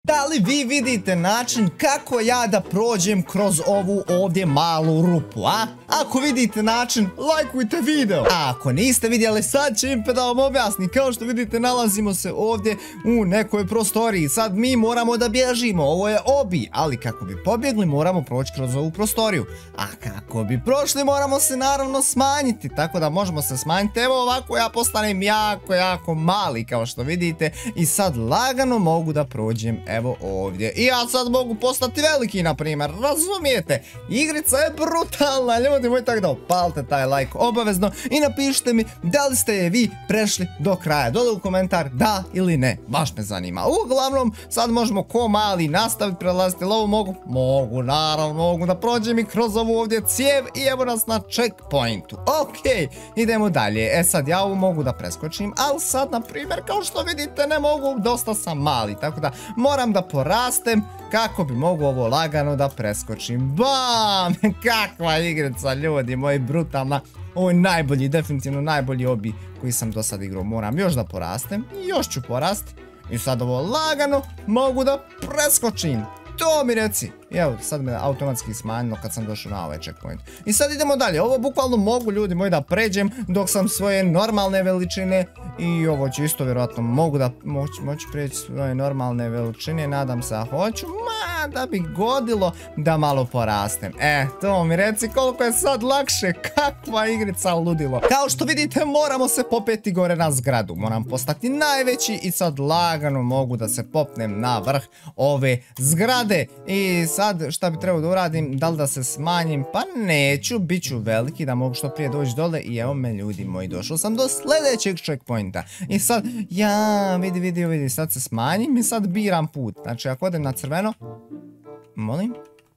Da li vi vidite način kako ja da prođem kroz ovu ovdje malu rupu, a? Ako vidite način, lajkujte video. A ako niste vidjeli, sad će Impe da vam objasni. Kao što vidite, nalazimo se ovdje u nekoj prostoriji. Sad mi moramo da bježimo, ovo je obi, ali kako bi pobjegli moramo proći kroz ovu prostoriju. A kako bi prošli moramo se naravno smanjiti, tako da možemo se smanjiti. Evo ovako ja postanem jako mali kao što vidite i sad lagano mogu da prođem evo ovdje. I ja sad mogu postati veliki, na primjer, razumijete? Igrica je brutalna, ljudi moji, tako da opalite taj like obavezno i napišite mi da li ste je vi prešli do kraja. Dole u komentar da ili ne, baš me zanima. Uglavnom, sad možemo ko mali nastaviti prelaziti, ali ovo mogu, naravno, mogu da prođem i kroz ovu ovdje cijev i evo nas na checkpointu. Ok, idemo dalje. E sad, ja ovo mogu da preskočim, ali sad, na primjer, kao što vidite, ne mogu, dosta sam mali, tako da moram da porastem kako bi mogu ovo lagano da preskočim. Bam! Kakva igrica, ljudi moji, brutalna. Ovo je najbolji, definitivno najbolji obi koji sam do sad igrao. Moram još da porastem i još ću porasti. I sad ovo lagano mogu da preskočim. To mi reci. Evo, sad me automatski smanjilo kad sam došao na ovaj checkpoint. I sad idemo dalje. Ovo bukvalno mogu, ljudi moji, da pređem dok sam svoje normalne veličine. I ovo ću isto vjerojatno mogu da moći preći svoje normalne veličine. Nadam se, a hoću. Da bi godilo da malo porastem. To mi reci koliko je sad lakše. Kakva igrica, ludilo. Kao što vidite, moramo se popeti gore na zgradu. Moram postati najveći i sad lagano mogu da se popnem na vrh ove zgrade. I sad šta bi trebao da uradim? Da li da se smanjim? Pa neću, bit ću veliki da mogu što prije doći dole. I evo me, ljudi moji, došao sam do sljedećeg checkpointa. I sad, vidi, sad se smanjim i sad biram put. Znači, ako odem na crveno, molim?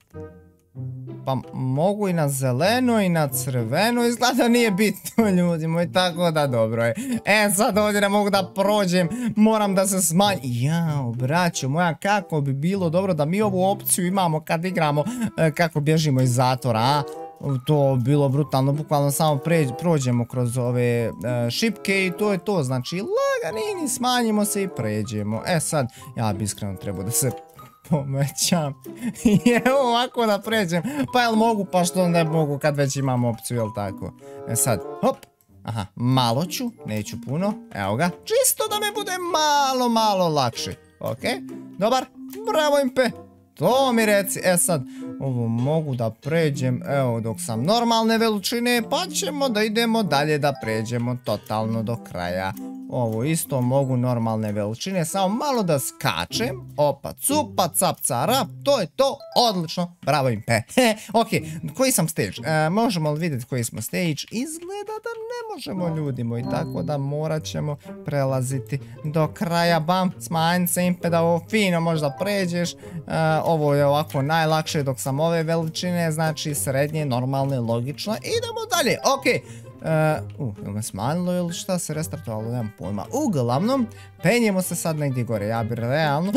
Pa mogu i na zeleno i na crveno, izgleda nije bitno, ljudi moji, tako da dobro je. Sad ovdje ne mogu da prođem, moram da se smanjim. Jao, braćo moja, kako bi bilo dobro da mi ovu opciju imamo kad igramo, kako bježimo iz zatvora, a? To bilo brutalno, bukvalno samo prođemo kroz ove šipke i to je to, znači laganini, smanjimo se i pređemo. Sad, ja bi iskreno trebao da se pomećam i evo ovako da pređem, pa jel mogu, pa što ne mogu kad već imam opciju, jel tako? Sad, hop, aha, malo ću, neću puno, evo ga, čisto da me bude malo lakše, ok, dobar, bravo Impe, to mi reci. Sad, ovo mogu da pređem, evo dok sam normalne veličine, pa ćemo da idemo dalje da pređemo totalno do kraja. Ovo isto mogu normalne veličine, samo malo da skačem. Opa, cupa, cap, carap, to je to, odlično, bravo Impe. Ok, koji sam stage? Možemo li vidjeti koji smo stage? Izgleda da ne možemo, ljudi moji, tako da morat ćemo prelaziti do kraja. Bam, smanj se Impe da ovo fino možda pređeš. Ovo je ovako najlakše dok sam ove veličine, znači srednje, normalne, logično. Idemo dalje, ok. Ili me smanjilo ili šta se restartovalo, nemam pojma. Uglavnom, penjemo se sad negdje gore, ja bi realno...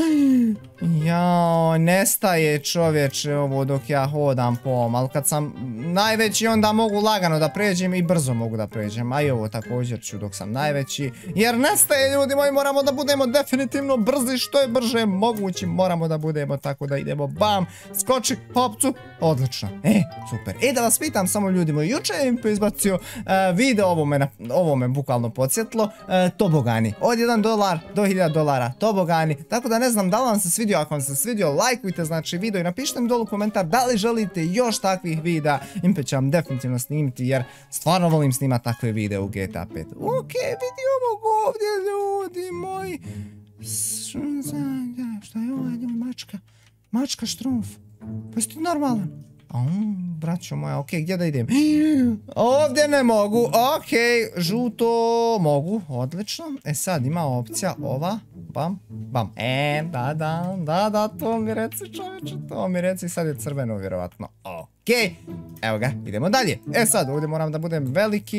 Jao, nestaje čovječe ovo dok ja hodam po ovom, ali kad sam najveći onda mogu lagano da pređem i brzo mogu da pređem, a i ovo također ću dok sam najveći, jer nestaje, ljudi moji, moramo da budemo definitivno brzi, što je brže mogući, moramo da budemo, tako da idemo, bam, skoči, hopcu, odlično, super. Da vas pitam samo, ljudi moji, juče je Impe izbacio video, ovo me bukvalno podsjetilo, tobogani, od $1 do $1000 tobogani, tako da ne znam da li vam se svidio. Ako vam se svidio, lajkujte znači video i napišite mi dolu komentar da li želite još takvih videa. Impe će vam definitivno snimiti jer stvarno volim snimati takve videe u GTA 5. Ok, vidi ovog ovdje, ljudi moji. Šta je ovo, mačka? Mačka štrumf. Pa jesi ti normalan? Braćo moja, ok, gdje da idem? Ovdje ne mogu, ok, žuto mogu, odlično. Sad ima opcija ova, bam, bam. Da, to mi reci čovječe, to mi reci, sad je crveno vjerovatno, ok. Evo ga, idemo dalje. Sad, ovdje moram da budem veliki,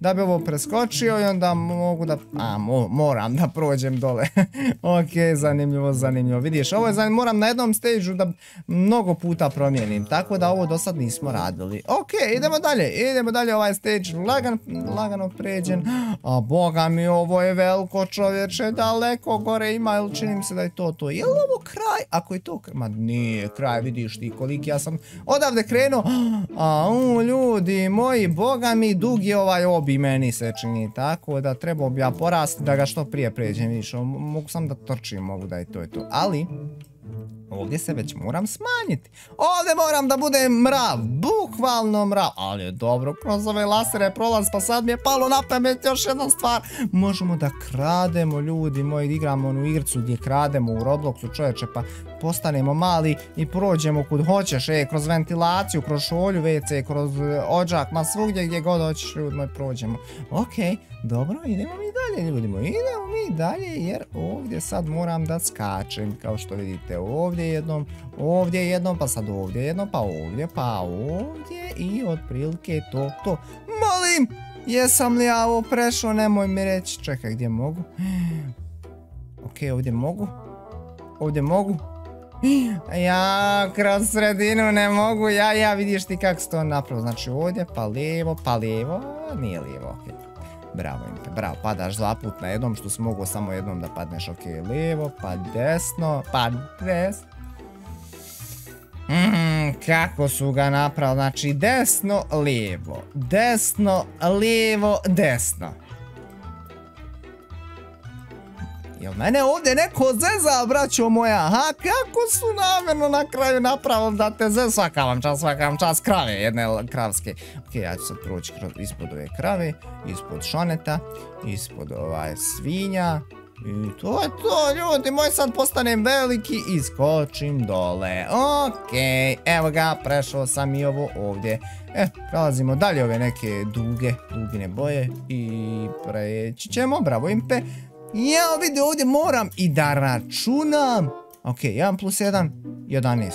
da bi ovo preskočio i onda mogu da... moram da prođem dole. Ok, zanimljivo. Vidiš, ovo je zanimljivo, moram na jednom stage-u da mnogo puta promijenim, tako da ovo do sad nismo radili. Ok, idemo dalje, ovaj stage lagano pređen. A boga mi, ovo je veliko, čovječe, daleko gore ima, ili čini mi se da je to. Je li ovo kraj? Ako je to kraj, ma nije kraj, vidiš ti koliki ja sam odavde krenuo. Ljudi moji, boga mi, dug je ovaj obi, meni se čini, tako da trebao bi ja porasti da ga što prije pređem, vidiš, mogu sam da trčim, mogu da je to, ali ovdje se već moram smanjiti. Ovdje moram da budem mrav, bukvalno mrav, ali je dobro, kroz ove lasere prolaz, pa sad mi je palo na pamet još jedna stvar. Možemo da krademo, ljudi moji, igramo onu igricu gdje krademo u Robloxu, čovječe, pa postanemo mali i prođemo kud hoćeš, kroz ventilaciju, kroz šolju WC, kroz odžak, ma svugdje gdje god hoćeš, ljudi moji, prođemo. Ok, dobro, idemo mi dalje, ljudi moji, jer ovdje sad moram da skačem, kao što vidite, ovdje jednom, pa sad ovdje jednom, pa ovdje i otprilike to. Molim, jesam li ja ovo prešao, nemoj mi reći, čekaj, gdje mogu? Ok, ovdje mogu. Ja, kroz sredinu ne mogu, vidiš ti kako se to napravo, znači ovdje, pa lijevo, nije lijevo, ok. Bravo, Impe, bravo, padaš 2 puta na jednom, što si mogao samo jednom da padneš, ok, lijevo, pa desno, kako su ga napravili, znači desno, lijevo, desno. Jel mene ovdje neko zeza, braćo moja, kako su namjerno na kraju napravili da te zeza, svaka vam čast, krave, jedne kravske. Ok, ja ću sad proći ispod ove krave, ispod šoneta, ispod svinja. I to je to, ljudi moji, sad postanem veliki i skočim dole. Ok, evo ga, prešao sam i ovo ovdje. Prelazimo dalje ove neke dugine boje i preći ćemo, bravo Impe. Ja vidi, ovdje moram i da računam. Ok, 1 plus 1, 11.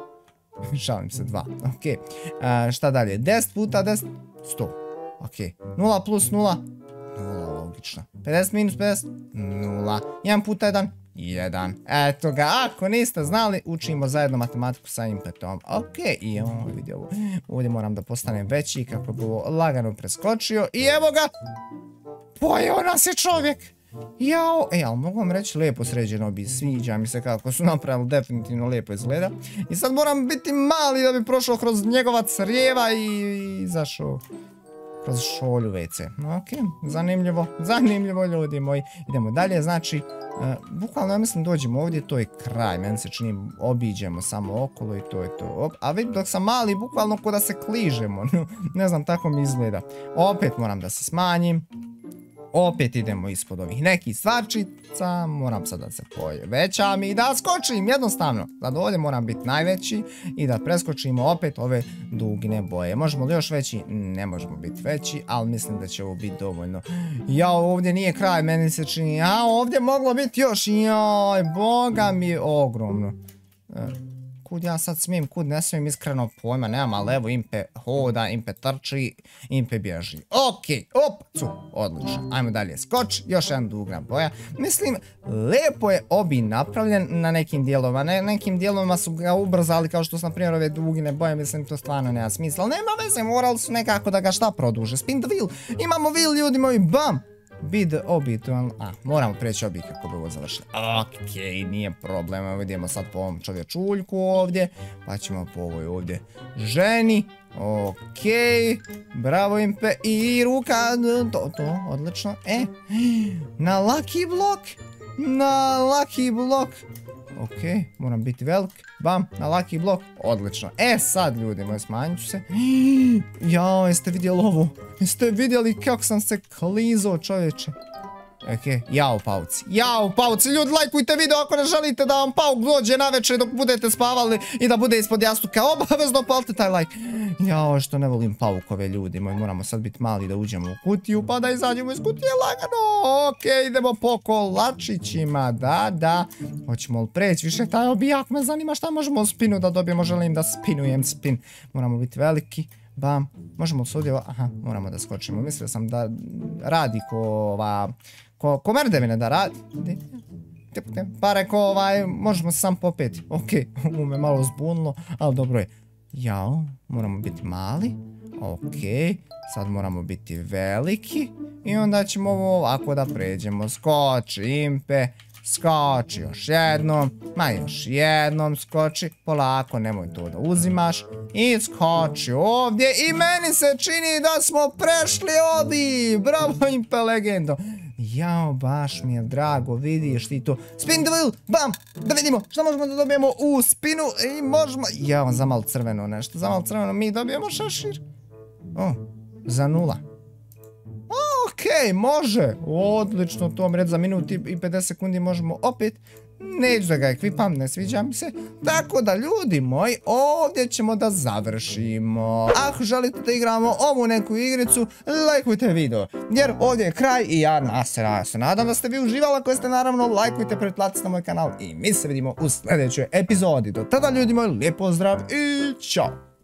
Šalim se, 2. Ok, šta dalje? 10 puta 10, 100. Ok, 0 plus 0, 0, logično. 50 minus 50, 0. 1 puta 1, 1. Eto ga, ako niste znali, učimo zajedno matematiku sa Impetom. Ok, i ovo vidi ovo. Ovdje moram da postanem veći kako bi ovo lagano preskočio. I evo ga, pojeo nas je čovjek. Jao, ali mogu vam reći, lijepo sređeno bi, sviđa mi se kako su napravili, definitivno lijepo izgleda. I sad moram biti mali da bi prošao kroz njegova crijeva i izašao kroz šolju WC. Ok, zanimljivo ljudi moji. Idemo dalje, znači, bukvalno ja mislim dođemo ovdje, to je kraj, meni se čini, obiđemo samo okolo i to je to. A vidim, dok sam mali, bukvalno ko da se kližemo, ne znam, tako mi izgleda. Opet moram da se smanjim. Opet idemo ispod ovih nekih stvarčica, moram sad da se povećam i da skočim, jednostavno. Sad ovdje moram biti najveći i da preskočimo opet ove dugine boje. Možemo li još veći? Ne možemo biti veći, ali mislim da će ovo biti dovoljno. Jao, ovdje nije kraj, meni se čini, ovdje moglo biti još, joj, boga mi je ogromno. Kud ja sad smijem, kud ne smijem, iskreno pojma, nemam, ali evo Impe hoda, Impe trči, Impe bježi. Ok, odlično, ajmo dalje, skoč, još jedan dugna boja. Mislim, lijepo je obi napravljen na nekim dijelovima, na nekim dijelovima su ga ubrzali, kao što su na primjer ove dugine boje, mislim to stvarno nema smisla, ali nema veze, morali su nekako da ga šta produže, spin the wheel, imamo wheel ljudi moji, bam! Bid obi, moramo preći obi kako bi ovo završili. Ok, nije problema, vidimo sad po ovom čovječuljku ovdje, pa ćemo po ovoj ovdje ženi. Ok, bravo Impe, i ruka, to, odlično. Na lucky block. Ok, moram biti velik, bam, na lucky block, odlično. Sad ljudi moji, smanjit ću se. Jao, jeste vidjeli ovo? Jeste vidjeli kako sam se klizao, čovječe? Ok, jao pauci, ljudi, lajkujte video ako ne želite da vam pauk dođe na večer dok budete spavali i da bude ispod jastuka, obavezno palite taj like. Jao, što ne volim paukove, ljudi moji, moramo sad biti mali da uđemo u kutiju pa da izađemo iz kutije lagano. Ok, idemo po kolačićima, da. Hoćemo li preći više taj obijak, me zanima šta možemo u spinu da dobijemo, želim da spinujem spin. Moramo biti veliki, Bam. Možemo li se ovdje... Aha, moramo da skočimo. Mislio sam da radi ko merdevine da radi. Pa rekao možemo se sam popeti. Okej, ovo me malo zbunilo, ali dobro je. Jao, moramo biti mali. Okej, sad moramo biti veliki. I onda ćemo ovo ovako da pređemo. Skoči, Impe. Skoči još jednom. Ma još jednom skoči. Polako, nemoj to da uzimaš. I skoči ovdje. I meni se čini da smo prešli ovdje. Bravo, Impe legendo. Jao, baš mi je drago, vidiš ti to. Spin the wheel, bam, da vidimo što možemo da dobijemo u spinu. I možemo, jao, za malo crveno nešto, za malo crveno mi dobijemo šešir. O, za 0. Okej, može, odlično, to vam reći za minut i 50 sekundi možemo opet. Neću da ga ekvipam, ne sviđa mi se. Tako da, ljudi moji, ovdje ćemo da završimo. Ako želite da igramo ovu neku igricu, lajkujte video. Jer ovdje je kraj i ja se nadam da ste vi uživali. Ako ste, naravno, lajkujte, pretplatite na moj kanal i mi se vidimo u sljedećoj epizodi. Do tada, ljudi moji, lijep pozdrav i čao.